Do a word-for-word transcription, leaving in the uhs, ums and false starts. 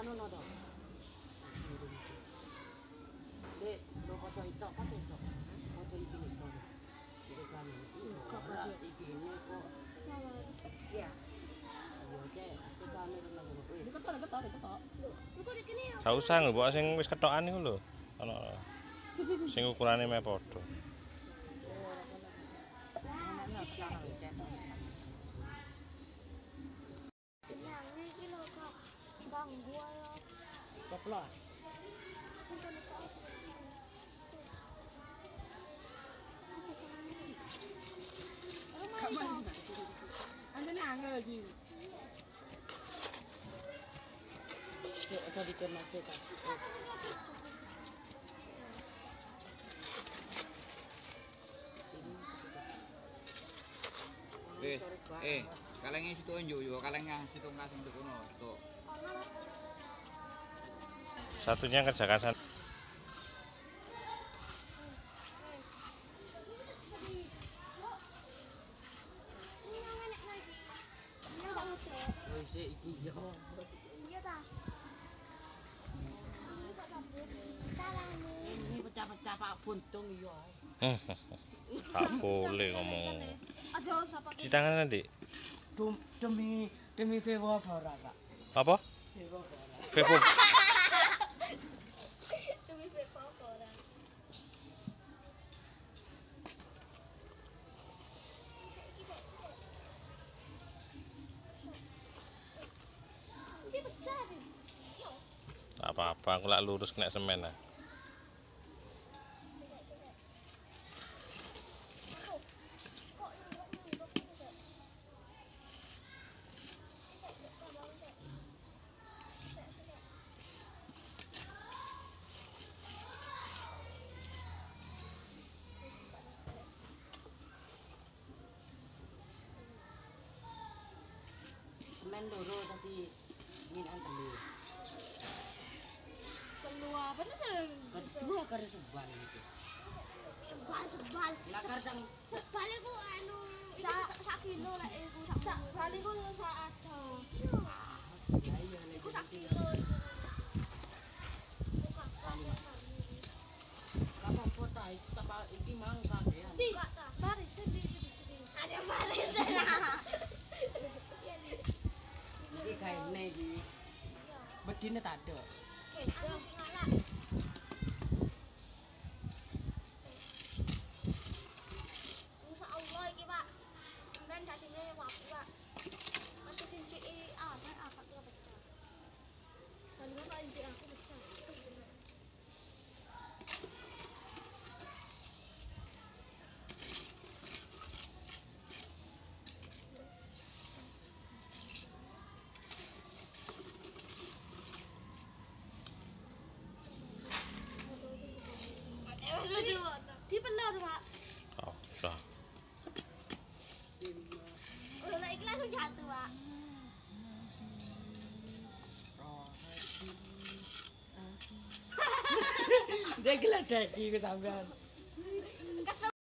nono to. Dek, lo foto itu apa itu? Foto itu itu. Itu kan ini. Iki ini kok. Iya. Iya, Cek. Itu kamera nang ngono kuwi. Ketok, ketok, ketok. Gak usah mbok sing wis ketokan iku lho. Ana sing ukurane meh padha. Koplo. Andane angel lagi. Cek, itu dikena cek. Wis, eh, kalenge situ njuk yo, kalenge situ kasing nduk kono, situ. Satunya kerjakan sana. Wis iki yo. Iya ta. Ini pecah-pecah Pak buntung yo. Gak boleh ngomong. Aja sapa. Cuci tangan nanti. Demi demi Vewa Bora, Pak. Apa? Vewa Bora. Vepo. Demi Vepo ora. Iki pecah. Tak apa-apa, aku lak lurus kena semen lah. Semen loro tapi minan telu. Telu apa nih? Kedua karo sebal itu. Sebal sebal. Lakar sang Sebal iku anu sak kilo lek iku sak bal iku sak ada. ya iya nek Iku sak kilo iku. apa ta iki tak iki mang kagean. Enggak ta. Baris sendiri sendiri. Ada baris lah. Iki kaene iki. Bedine tak ada. Anu ngalak. Insyaallah iki, Pak. Dan dadine wapi, Pak. Masih dinciki ah, nek akak tuh pecah. Kalau Pak incik aku pecah. Di bener, Pak. Oh, usah. Udah naik langsung jatuh, Pak. Dia geladaki ke sampean.